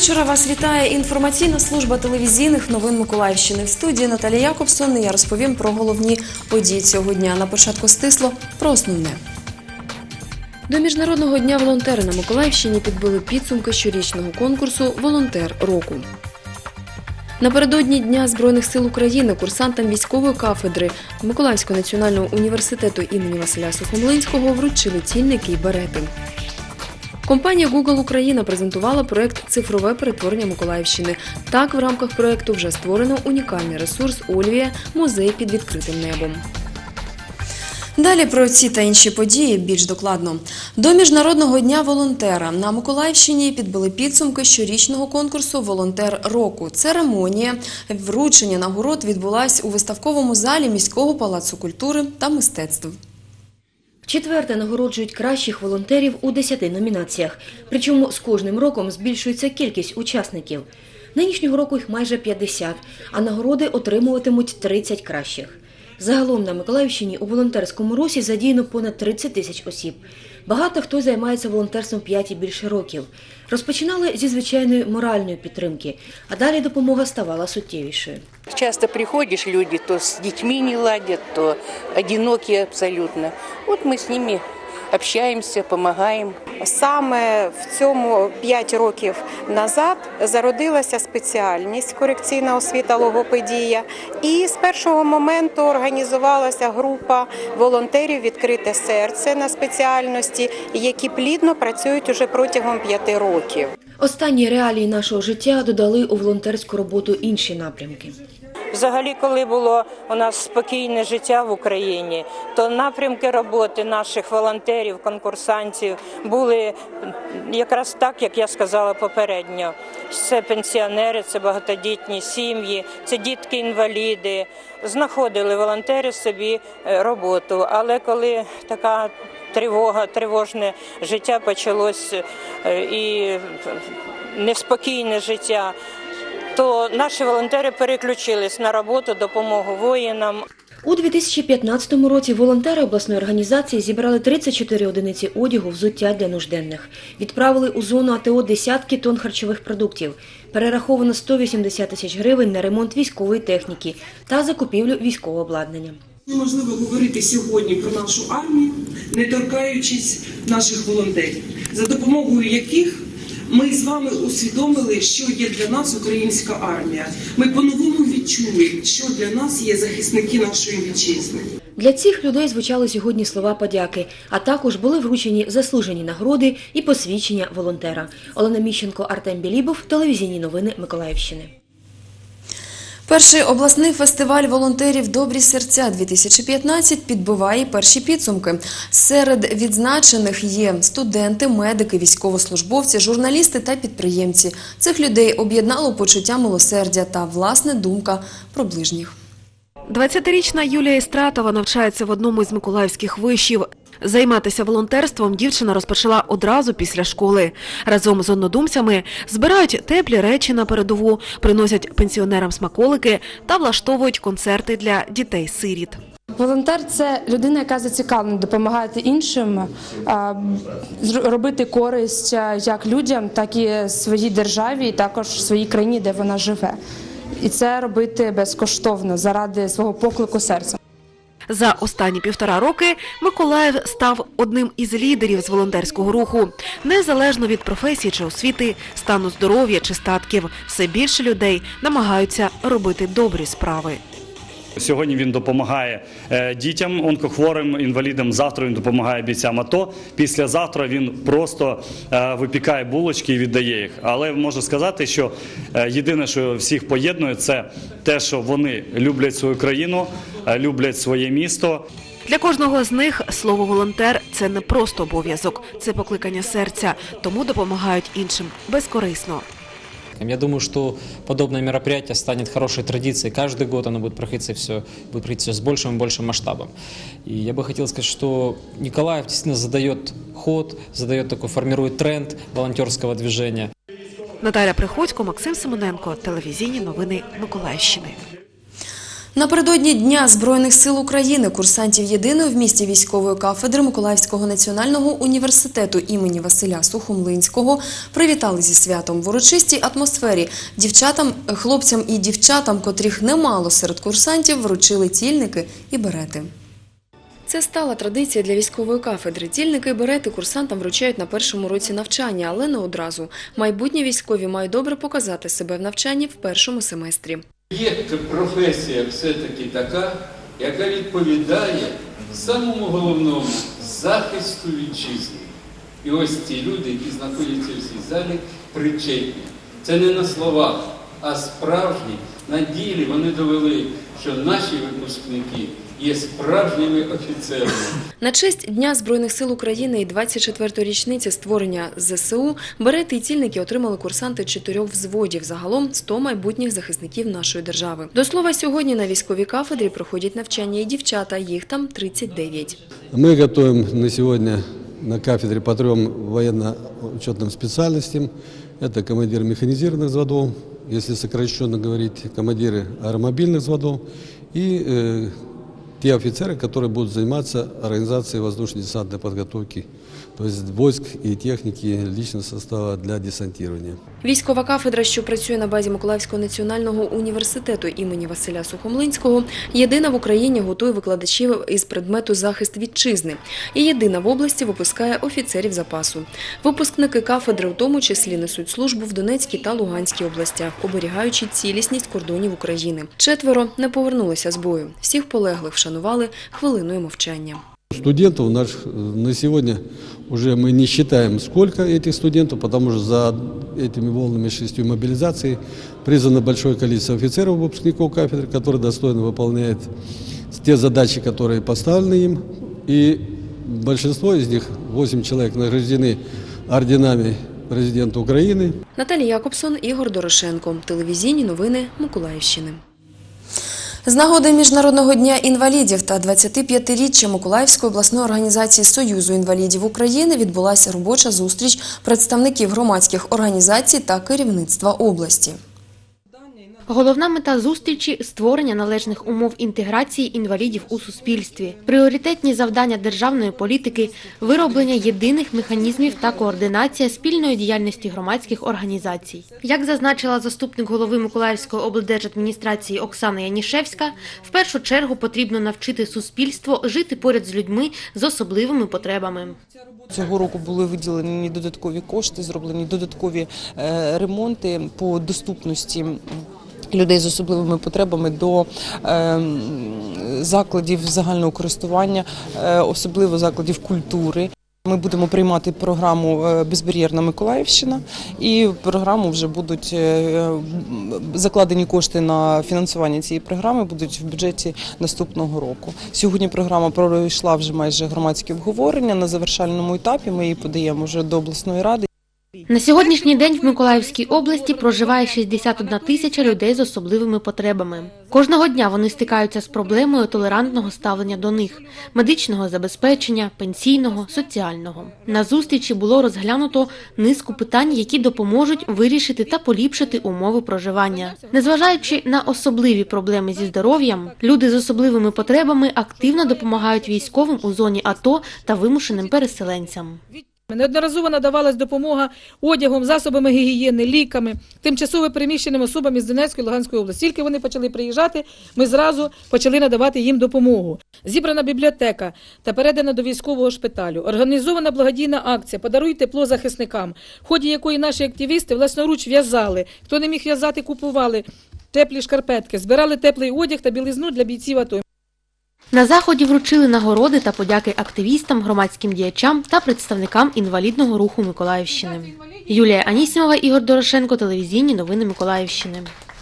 вечора. Вас вітає інформаційна служба телевізійних новин Миколаївщини. В студії Наталія Якобсон. Я розповім про головні події цього дня. На початку стисло про основне. До Міжнародного дня волонтера на Миколаївщині підбили підсумки щорічного конкурсу «Волонтер року». Напередодні Дня Збройних сил України курсантам військової кафедри Миколаївського національного університету імені Василя Сухомлинського вручили цільники і берети. Компанія Google Україна презентувала проєкт «Цифрове перетворення Миколаївщини». Так, в рамках проєкту вже створено унікальний ресурс «Ольвія. Музей під відкритим небом». Далі про ці та інші події більш докладно. До Міжнародного дня волонтера на Миколаївщині підбили підсумки щорічного конкурсу «Волонтер року». Церемонія вручення нагород відбулась у виставковому залі міського палацу культури та мистецтв. Вчетверте нагороджують кращих волонтерів у 10 номінаціях. Причому з кожним роком збільшується кількість учасників. Нинішнього року їх майже 50, а нагороди отримуватимуть 30 кращих. Загалом на Миколаївщині у волонтерському русі задіяно понад 30 тисяч осіб. Багато хто займається волонтерством 5 і більше років. Розпочинали зі звичайної моральної підтримки, а далі допомога ставала суттєвішою. Часто приходишь, люди то с детьми не ладят, то одинокие абсолютно. Вот мы с ними общаємося, допомагаємо. Саме в цьому 5 років назад зародилася спеціальність корекційна освіта логопедія. І з першого моменту організувалася група волонтерів «Відкрите серце» на спеціальності, які плідно працюють уже протягом 5 років. Останні реалії нашого життя додали у волонтерську роботу інші напрямки. Взагалі, коли було у нас спокійне життя в Україні, то напрямки роботи наших волонтерів, конкурсантів були якраз так, як я сказала попередньо. Це пенсіонери, це багатодітні сім'ї, це дітки-інваліди. Знаходили волонтери собі роботу, але коли така тривожне життя почалось і неспокійне життя, то наші волонтери переключились на роботу, допомогу воїнам. У 2015 році волонтери обласної організації зібрали 34 одиниці одягу, взуття для нужденних. Відправили у зону АТО десятки тонн харчових продуктів. Перераховано 180 тисяч гривень на ремонт військової техніки та закупівлю військового обладнання. Неможливо говорити сьогодні про нашу армію, не торкаючись наших волонтерів, за допомогою яких ми з вами усвідомили, що є для нас українська армія. Ми по-новому відчули, що для нас є захисники нашої вітчизни. Для цих людей звучали сьогодні слова подяки, а також були вручені заслужені нагороди і посвідчення волонтера. Олена Міщенко, Артем Білібов, телевізійні новини Миколаївщини. Перший обласний фестиваль волонтерів «Добрі серця-2015» підбиває перші підсумки. Серед відзначених є студенти, медики, військовослужбовці, журналісти та підприємці. Цих людей об'єднало почуття милосердя та власна думка про ближніх. 20-річна Юлія Істратова навчається в одному із миколаївських вишів. Займатися волонтерством дівчина розпочала одразу після школи. Разом з однодумцями збирають теплі речі на передову, приносять пенсіонерам смаколики та влаштовують концерти для дітей-сиріт. Волонтер – це людина, яка зацікавлена допомагати іншим, робити користь як людям, так і своїй державі, і також своїй країні, де вона живе. І це робити безкоштовно, заради свого поклику серця. За останні 1,5 роки Миколаїв став одним із лідерів з волонтерського руху. Незалежно від професії чи освіти, стану здоров'я чи статків, все більше людей намагаються робити добрі справи. Сьогодні він допомагає дітям, онкохворим, інвалідам, завтра він допомагає бійцям АТО, післязавтра він просто випікає булочки і віддає їх. Але можу сказати, що єдине, що всіх поєднує, це те, що вони люблять свою країну, люблять своє місто. Для кожного з них слово «волонтер» – це не просто обов'язок, це покликання серця, тому допомагають іншим безкорисно. Я думаю, что подобное мероприятие станет хорошей традицией. Каждый год оно будет проходить все с большим и большим масштабом. И я бы хотел сказать, что Николаев действительно задает ход, формирует тренд волонтерского движения. Наталя Приходько, Максим Симоненко, телевізійні новини Миколаївщини. Напередодні Дня Збройних сил України курсантів єдиної в місті військової кафедри Миколаївського національного університету імені Василя Сухомлинського привітали зі святом в урочистій атмосфері. Хлопцям і дівчатам, котрих немало серед курсантів, вручили тільники і берети. Це стала традиція для військової кафедри. Тільники і берети курсантам вручають на першому році навчання, але не одразу. Майбутні військові мають добре показати себе в навчанні в першому семестрі. Є професія все-таки така, яка відповідає самому головному – захисту вітчизни. І ось ці люди, які знаходяться в цій залі, причетні. Це не на словах, а справжні. На ділі вони довели, що наші випускники є справжніми офіцерами. На честь Дня Збройних сил України і 24-ї річниці створення ЗСУ берети і тільники отримали курсанти 4 взводів, загалом 100 майбутніх захисників нашої держави. До слова, сьогодні на військовій кафедрі проходять навчання і дівчата, їх там 39. Ми готуємо на сьогодні на кафедрі по 3 военно-учетним спеціальностям. Це командир механізованих взводів, якщо сокращенно говорити, командири аеромобільних взводів і те офицеры, которые будут заниматься организацией воздушно-десантной подготовки, то есть войск и техники личного состава для десантирования. Військова кафедра, що працює на базі Миколаївського національного університету імені Василя Сухомлинського, єдина в Україні готує викладачів із предмету захист вітчизни. І єдина в області випускає офіцерів запасу. Випускники кафедри в тому числі несуть службу в Донецькій та Луганській областях, оберігаючи цілісність кордонів України. 4 не повернулися з бою. Всіх полеглих вшанували хвилиною мовчання. Студентов на сегодня уже мы не считаем, сколько этих студентов, потому что за этими волнами 6 мобилизаций призвано большое количество офицеров, выпускников кафедры, которые достойно выполняют те задачи, которые поставлены им. И большинство из них, 8 человек, награждены орденами президента Украины. Наталія Якобсон, Ігор Дорошенко. Телевізійні новини Миколаївщини. З нагоди Міжнародного дня інвалідів та 25-річчя Миколаївської обласної організації Союзу інвалідів України відбулася робоча зустріч представників громадських організацій та керівництва області. Головна мета зустрічі – створення належних умов інтеграції інвалідів у суспільстві, пріоритетні завдання державної політики, вироблення єдиних механізмів та координація спільної діяльності громадських організацій. Як зазначила заступник голови Миколаївської облдержадміністрації Оксана Янішевська, в першу чергу потрібно навчити суспільство жити поряд з людьми з особливими потребами. Цього року були виділені додаткові кошти, зроблені додаткові ремонти по доступності людей з особливими потребами до закладів загального користування, особливо закладів культури. Ми будемо приймати програму «Безбар'єрна Миколаївщина» і в програму вже будуть закладені кошти на фінансування цієї програми, будуть в бюджеті наступного року. Сьогодні програма пройшла вже майже громадські обговорення, на завершальному етапі ми її подаємо вже до обласної ради. На сьогоднішній день в Миколаївській області проживає 61 тисяча людей з особливими потребами. Кожного дня вони стикаються з проблемою толерантного ставлення до них – медичного забезпечення, пенсійного, соціального. На зустрічі було розглянуто низку питань, які допоможуть вирішити та поліпшити умови проживання. Незважаючи на особливі проблеми зі здоров'ям, люди з особливими потребами активно допомагають військовим у зоні АТО та вимушеним переселенцям. Неодноразово надавалась допомога одягом, засобами гігієни, ліками, тимчасово переміщеним особам із Донецької і Луганської області. Тільки вони почали приїжджати, ми зразу почали надавати їм допомогу. Зібрана бібліотека та передана до військового шпиталю. Організована благодійна акція «Подаруй тепло захисникам», в ході якої наші активісти власноруч в'язали. Хто не міг в'язати, купували теплі шкарпетки, збирали теплий одяг та білизну для бійців АТО. На заході вручили нагороди та подяки активістам, громадським діячам та представникам інвалідного руху Миколаївщини. Юлія Анісімова, Ігор Дорошенко, телевізійні новини Миколаївщини.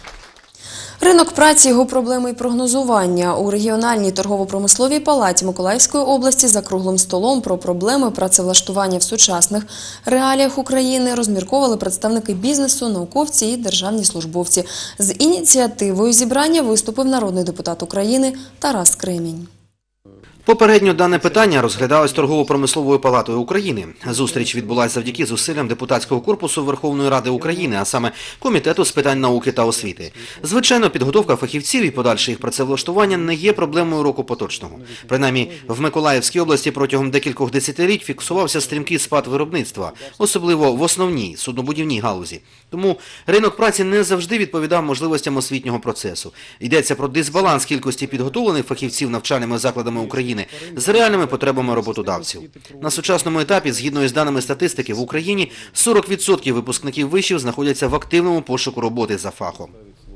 Ринок праці, його проблеми і прогнозування. У регіональній торгово-промисловій палаті Миколаївської області за круглим столом про проблеми працевлаштування в сучасних реаліях України розмірковували представники бізнесу, науковці і державні службовці. З ініціативою зібрання виступив народний депутат України Тарас Кремінь. Попередньо дане питання розглядалось Торгово-промисловою палатою України. Зустріч відбулася завдяки зусиллям депутатського корпусу Верховної Ради України, а саме Комітету з питань науки та освіти. Звичайно, підготовка фахівців і подальше їх працевлаштування не є проблемою року поточного. Принаймні, в Миколаївській області протягом декількох десятиліть фіксувався стрімкий спад виробництва, особливо в основній суднобудівній галузі. Тому ринок праці не завжди відповідав можливостям освітнього процесу. Йдеться про дисбаланс кількості підготовлених фахівців навчальними закладами України з реальними потребами роботодавців. На сучасному етапі, згідно із даними статистики, в Україні 40% випускників вишів знаходяться в активному пошуку роботи за фахом.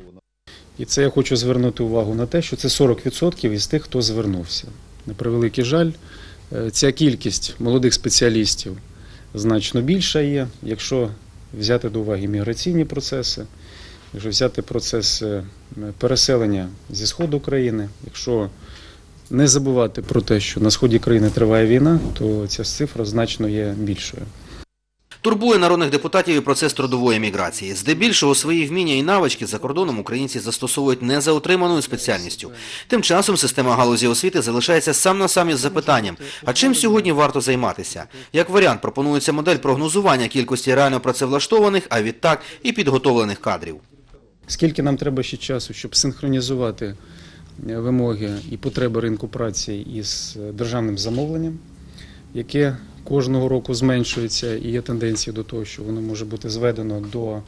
І це я хочу звернути увагу на те, що це 40% із тих, хто звернувся. На превеликий жаль, ця кількість молодих спеціалістів значно більша є, якщо взяти до уваги міграційні процеси, якщо взяти процес переселення зі сходу країни, якщо не забувати про те, що на сході країни триває війна, то ця цифра значно є більшою. Турбує народних депутатів і процес трудової міграції. Здебільшого свої вміння і навички за кордоном українці застосовують не за отриманою спеціальністю. Тим часом система галузі освіти залишається сам на сам із запитанням, а чим сьогодні варто займатися? Як варіант пропонується модель прогнозування кількості реально працевлаштованих, а відтак і підготовлених кадрів. Скільки нам треба ще часу, щоб синхронізувати вимоги і потреби ринку праці із державним замовленням, яке кожного року зменшується і є тенденція до того, що воно може бути зведено до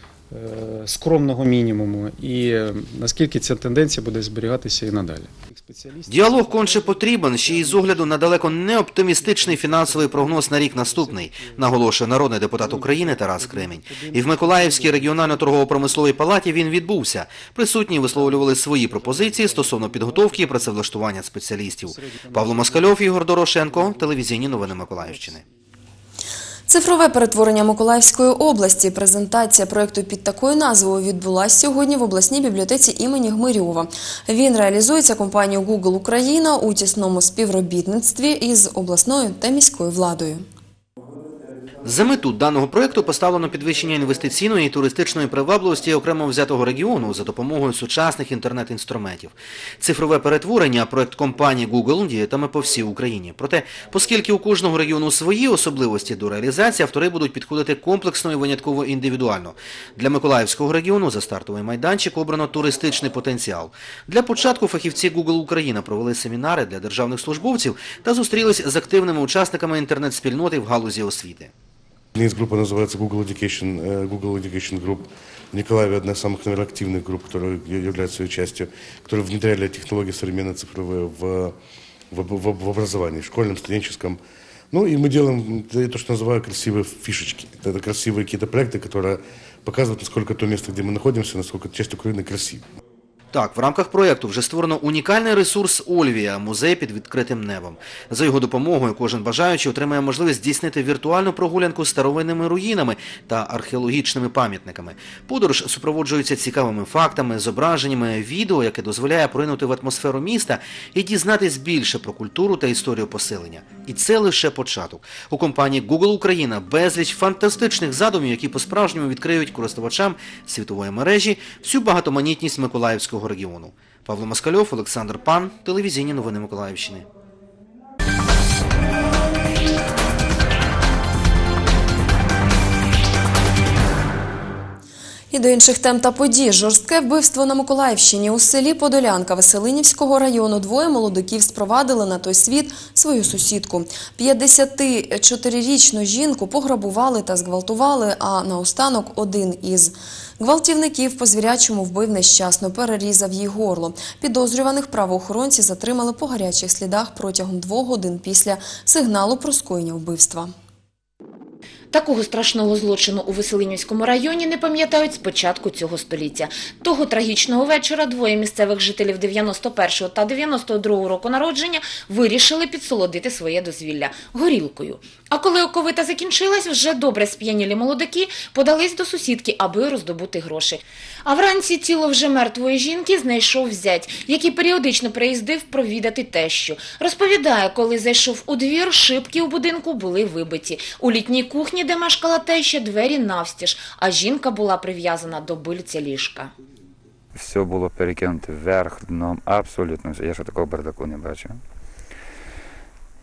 скромного мінімуму, і наскільки ця тенденція буде зберігатися і надалі. Діалог конче потрібен, ще й з огляду на далеко не оптимістичний фінансовий прогноз на рік наступний, наголошує народний депутат України Тарас Кремінь. І в Миколаївській регіонально-торгово-промисловій палаті він відбувся. Присутні висловлювали свої пропозиції стосовно підготовки і працевлаштування спеціалістів. Павло Москальов, Ігор Дорошенко, телевізійні новини Миколаївщини. Цифрове перетворення Миколаївської області. Презентація проєкту під такою назвою відбулася сьогодні в обласній бібліотеці імені Гмирьова. Він реалізується компанією Google Україна у тісному співробітництві із обласною та міською владою. За мету даного проєкту поставлено підвищення інвестиційної і туристичної привабливості окремо взятого регіону за допомогою сучасних інтернет-інструментів. Цифрове перетворення – проєкт компанії Google діятиме по всій Україні. Проте, оскільки у кожного регіону свої особливості до реалізації, автори будуть підходити комплексно і винятково індивідуально. Для Миколаївського регіону за стартовий майданчик обрано туристичний потенціал. Для початку фахівці Google Україна провели семінари для державних службовців та зустрілись з активними учасниками інтернет-спільноти в галузі освіти. Есть группа, называется Google Education Group. В Николаеве одна из самых, наверное, активных групп, которая является ее частью, которые внедряли технологии современные цифровые в образовании, школьном, студенческом. Ну и мы делаем то, что называю красивые фишечки. Это красивые какие-то проекты, которые показывают, насколько то место, где мы находимся, насколько часть Украины красива. Так, в рамках проєкту вже створено унікальний ресурс «Ольвія» – музей під відкритим небом. За його допомогою кожен бажаючий отримає можливість здійснити віртуальну прогулянку старовинними руїнами та археологічними пам'ятниками. Подорож супроводжується цікавими фактами, зображеннями, відео, яке дозволяє поринути в атмосферу міста і дізнатись більше про культуру та історію поселення. І це лише початок. У компанії Google Україна безліч фантастичних задумів, які по-справжньому відкриють користувачам світової мережі всю багатоманітність Миколаївського регіону. Павло Москальов, Олександр Пан, телевізійні новини Миколаївщини. І до інших тем та подій. Жорстке вбивство на Миколаївщині. У селі Подолянка Веселинівського району двоє молодиків спровадили на той світ свою сусідку. 54-річну жінку пограбували та зґвалтували, а наостанок один із гвалтівників по-звірячому вбив нещасно, перерізав їй горло. Підозрюваних правоохоронці затримали по гарячих слідах протягом 2 годин після сигналу про скоєння вбивства. Такого страшного злочину у Веселинівському районі не пам'ятають з початку цього століття. Того трагічного вечора двоє місцевих жителів 91-го та 92-го року народження вирішили підсолодити своє дозвілля – горілкою. А коли оковита закінчилась, вже добре сп'янілі молодики подались до сусідки, аби роздобути гроші. А вранці тіло вже мертвої жінки знайшов зять, який періодично приїздив провідати тещу. Розповідає, коли зайшов у двір, шибки у будинку були вибиті. У літній кухні, де мешкала теща, двері навстіж, а жінка була прив'язана до бильця ліжка. Все було перекинуто вверх, дном, абсолютно все. Я ще такого бардаку не бачив.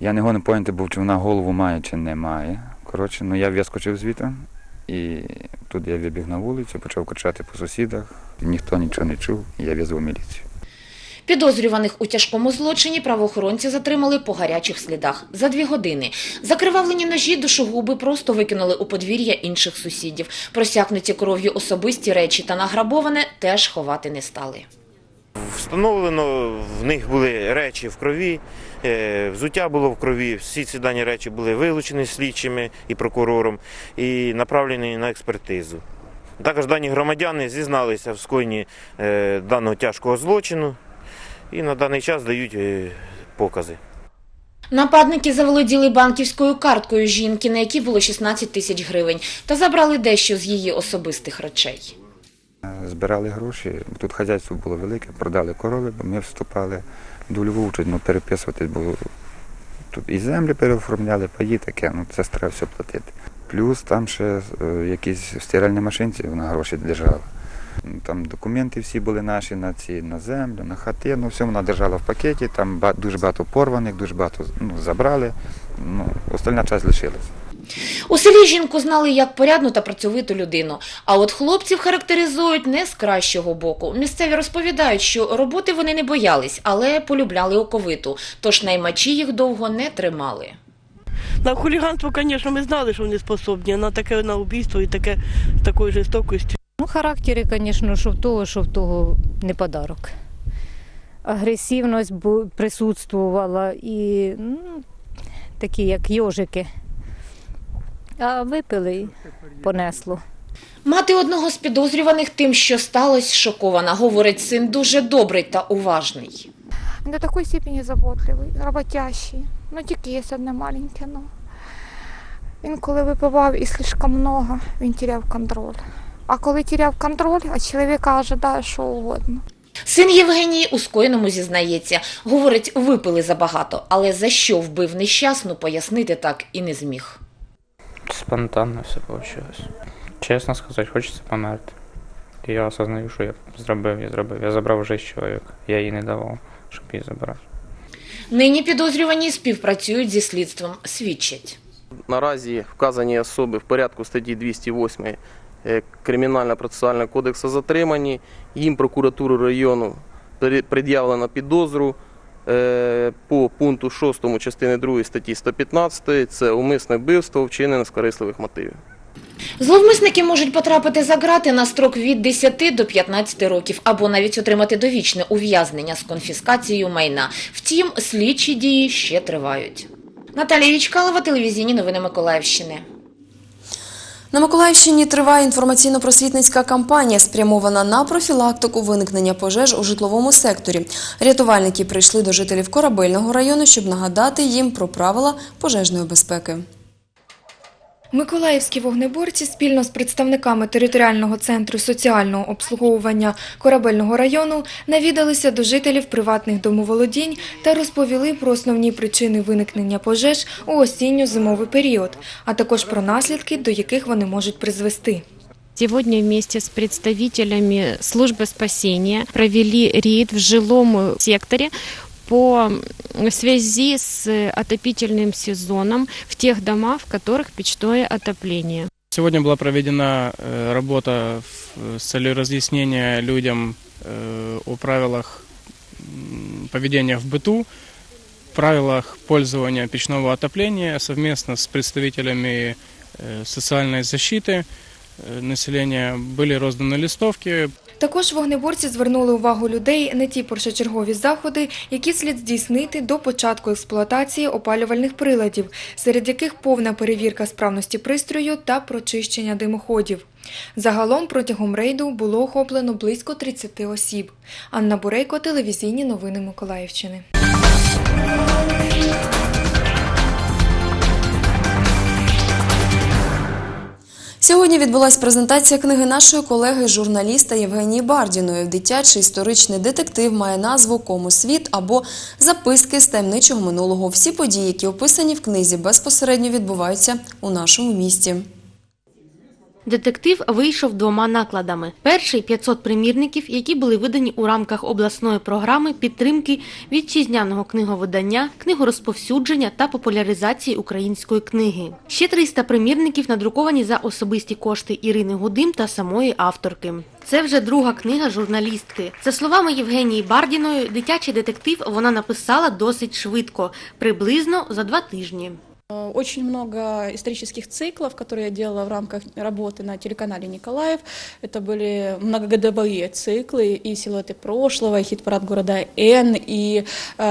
Я не годен поняти був, чи вона голову має, чи не має. Коротше, я вискочив звідти, і тут я вибіг на вулицю, почав кричати по сусідах. Ніхто нічого не чув, і я визвав міліцію. Підозрюваних у тяжкому злочині правоохоронці затримали по гарячих слідах. За 2 години. Закривавлені ножі душогуби просто викинули у подвір'я інших сусідів. Просякнуті кров'ю особисті речі та награбоване теж ховати не стали. Встановлено, в них були речі в крові, взуття було в крові, всі ці дані речі були вилучені слідчими і прокурором і направлені на експертизу. Також дані громадяни зізналися в скоєнні даного тяжкого злочину і на даний час дають покази. Нападники заволоділи банківською карткою жінки, на якій було 16 тисяч гривень, та забрали дещо з її особистих речей. Збирали гроші, тут хазяйство було велике, продали корови, бо ми вступали до Львова, переписуватись було. Тут і землі переоформляли, паї таке, це треба все платити. Плюс там ще якісь стиральні машинці, вона гроші держала. Там документи всі були наші на землю, на хатину, все вона держала в пакеті, там дуже багато порваних, дуже багато забрали, остальна частина лишилась. У селі жінку знали як порядну та працьовиту людину, а от хлопців характеризують не з кращого боку. Місцеві розповідають, що роботи вони не боялись, але полюбляли оковиту, тож наймачі їх довго не тримали. На хуліганство, звісно, ми знали, що вони способні, на таке на вбивство і такої жорстокості. Характери, звісно, що в того не подарок. Агресивність присутствувала і такі, як йожики. А випили і понесло. Мати одного з підозрюваних тим, що сталося, шокована. Говорить, син дуже добрий та уважний. До такої степені заботливий, роботящий. Тільки є одне маленьке. Він коли випивав і слишком много, він теряв контроль. А коли теряв контроль, від чоловіка ожидає що угодно. Син Євгеній у скоєному зізнається. Говорить, випили забагато, але за що вбив нещасну, пояснити так і не зміг. Спонтанно все вийшло. Чесно сказати, хочеться померти. Я осознаю, що я зробив. Я забрав життя чоловіка. Я її не давав, щоб її забрати. Нині підозрювані співпрацюють зі слідством, свідчать. Наразі вказані особи в порядку статті 208 Кримінально-процесуального кодексу затримані. Їм прокуратуру району пред'явлено підозру по пункту 6 частини 2 статті 115 – це умисне вбивство, вчинене з корисливих мотивів. Зловмисники можуть потрапити за ґрати на строк від 10 до 15 років або навіть отримати довічне ув'язнення з конфіскацією майна. Втім, слідчі дії ще тривають. Наталія Вічкалова, телевізійні новини Миколаївщини. На Миколаївщині триває інформаційно-просвітницька кампанія, спрямована на профілактику виникнення пожеж у житловому секторі. Рятувальники прийшли до жителів Корабельного району, щоб нагадати їм про правила пожежної безпеки. Миколаївські вогнеборці спільно з представниками територіального центру соціального обслуговування Корабельного району навідалися до жителів приватних домоволодінь та розповіли про основні причини виникнення пожеж у осінньо-зимовий період, а також про наслідки, до яких вони можуть призвести. Сегодня вместе с представителями службы спасения провели рейд в жилом секторе по связи с отопительным сезоном в тех домах, в которых печное отопление. Сегодня была проведена работа с целью разъяснения людям о правилах поведения в быту, правилах пользования печного отопления совместно с представителями социальной защиты населения. Были розданы листовки. Також вогнеборці звернули увагу людей на ті першочергові заходи, які слід здійснити до початку експлуатації опалювальних приладів, серед яких повна перевірка справності пристрою та прочищення димоходів. Загалом протягом рейду було охоплено близько 30 осіб. Анна Бурейко, телевізійні новини Миколаївщини. Сьогодні відбулась презентація книги нашої колеги-журналіста Євгенії Бардіної. Дитячий історичний детектив має назву «Кому світ» або «Записки з таємничого минулого». Всі події, які описані в книзі, безпосередньо відбуваються у нашому місті. Детектив вийшов 2 накладами. Перший – 500 примірників, які були видані у рамках обласної програми підтримки вітчизняного книговидання, книгорозповсюдження та популяризації української книги. Ще 300 примірників надруковані за особисті кошти Ірини Гудим та самої авторки. Це вже друга книга журналістки. За словами Євгенії Бардіної, дитячий детектив вона написала досить швидко – приблизно за 2 тижні. Очень много исторических циклов, которые я делала в рамках работы на телеканале «Николаев». Это были многогодовые циклы, и «Силуэты прошлого», и «Хит-парад города Н», и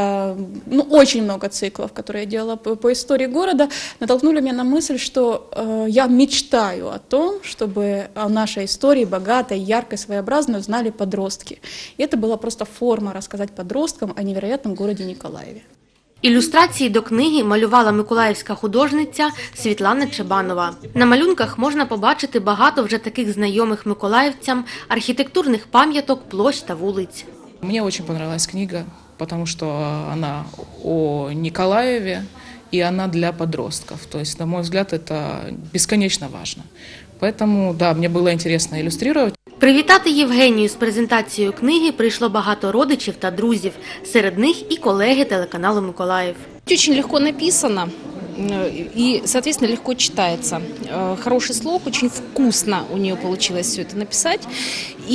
очень много циклов, которые я делала по истории города, натолкнули меня на мысль, что я мечтаю о том, чтобы о нашей истории богатой, яркой, своеобразной узнали подростки. И это была просто форма рассказать подросткам о невероятном городе Николаеве. Ілюстрації до книги малювала миколаївська художниця Світлана Чебанова. На малюнках можна побачити багато вже таких знайомих миколаївцям архітектурних пам'яток, площ та вулиць. Мне очень понравилась книга, потому что она о Николаеве, и она для подростков. То есть, на мой взгляд, это бесконечно важно. Поэтому, да, мне было интересно иллюстрировать. Привітати Євгенію з презентацією книги прийшло багато родичів та друзів. Серед них і колеги телеканалу «Миколаїв». Очень легко написано и, соответственно, легко читается. Хороший слог, очень вкусно у нее получилось все это написать. И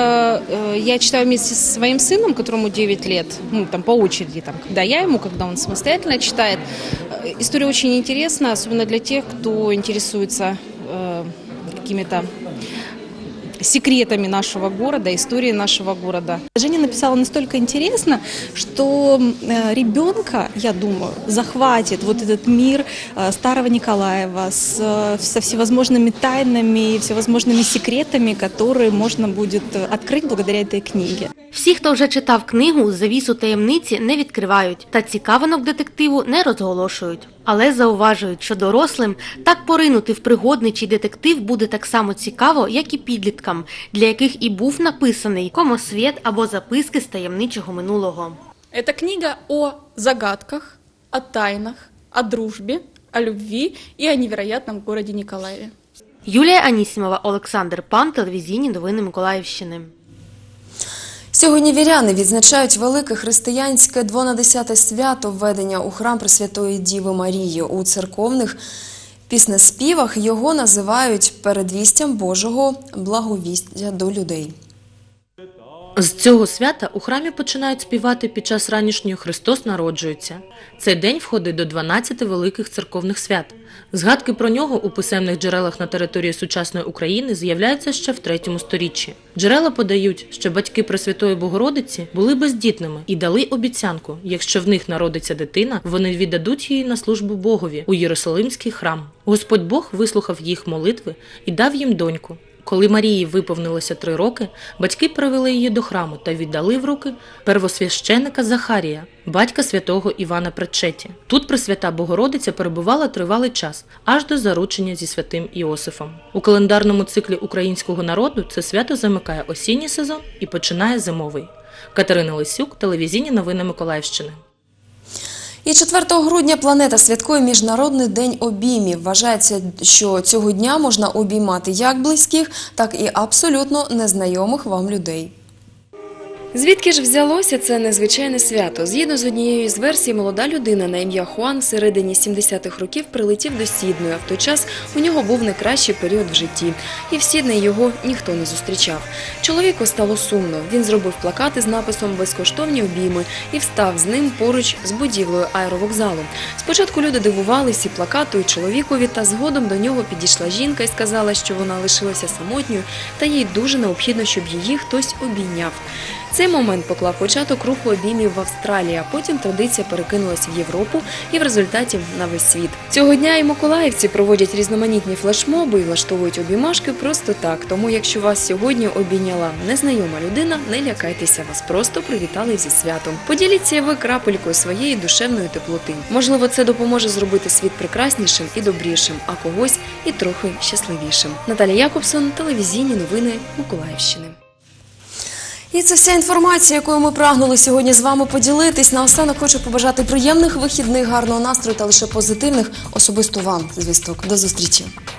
я читаю вместе со своим сыном, которому 9 лет, по очереди, когда я ему, когда он самостоятельно читает. История очень интересна, особенно для тех, кто интересуется какими-то секретами нашего города, историей нашего города. Женя написала настолько интересно, что ребенка, я думаю, захватит вот этот мир старого Николаева со всевозможными тайнами, всевозможными секретами, которые можно будет открыть благодаря этой книге. Всі, хто вже читав книгу, завісу таємниці не відкривають та цікавинок детективу не розголошують. Але зауважують, що дорослим так поринути в пригодничий детектив буде так само цікаво, як і підліткам, для яких і був написаний «Комосвіт» або «Записки з таємничого минулого». Это книга о загадках, о тайнах, о дружбе, о любви и о невероятном городе Николаеве. Юлія Анісімова, Олександр Пан, телевізійні новини Миколаївщини. Сьогодні віряни відзначають велике християнське 12-те свято введення у храм Пресвятої Діви Марії. У церковних піснеспівах його називають передвістям Божого благовістя до людей. З цього свята у храмі починають співати під час ранішньої «Христос народжується». Цей день входить до 12 великих церковних свят. Згадки про нього у писемних джерелах на території сучасної України з'являються ще в 3 сторіччі. Джерела подають, що батьки Пресвятої Богородиці були бездітними і дали обіцянку, якщо в них народиться дитина, вони віддадуть її на службу Богові у Єрусалимський храм. Господь Бог вислухав їх молитви і дав їм доньку. Коли Марії виповнилося 3 роки, батьки привели її до храму та віддали в руки первосвященика Захарія, батька святого Івана Пречеті. Тут Пресвята Богородиця перебувала тривалий час, аж до заручення зі святим Іосифом. У календарному циклі українського народу це свято замикає осінній сезон і починає зимовий. Катерина Лисюк, телевізійні новини Миколаївщини. І 4 грудня планета святкує Міжнародний день обіймів. Вважається, що цього дня можна обіймати як близьких, так і абсолютно незнайомих вам людей. Звідки ж взялося це незвичайне свято? Згідно з однією з версій, молода людина на ім'я Хуан в середині 70-х років прилетів до Сіднею, а в той час у нього був найкращий період в житті. І в Сіднеї його ніхто не зустрічав. Чоловіку стало сумно. Він зробив плакати з написом «Безкоштовні обійми» і встав з ним поруч з будівлею аеровокзалу. Спочатку люди дивувалися плакату і чоловікові, та згодом до нього підійшла жінка і сказала, що вона лишилася самотньою та їй дуже необхідно, щоб її хтось обійняв. Цей момент поклав початок руху обіймів в Австралії, а потім традиція перекинулася в Європу і в результаті на весь світ. Цього дня і миколаївці проводять різноманітні флешмоби і влаштовують обіймашки просто так. Тому якщо вас сьогодні обійняла незнайома людина, не лякайтеся, вас просто привітали зі святом. Поділіться ви крапелькою своєї душевної теплоти. Можливо, це допоможе зробити світ прекраснішим і добрішим, а когось і трохи щасливішим. Наталія Якобсон, телевізійні новини Миколаївщини. І це вся інформація, якою ми прагнули сьогодні з вами поділитись. Наостанок хочу побажати приємних вихідних, гарного настрою та лише позитивних особисто вам звісток. До зустрічі!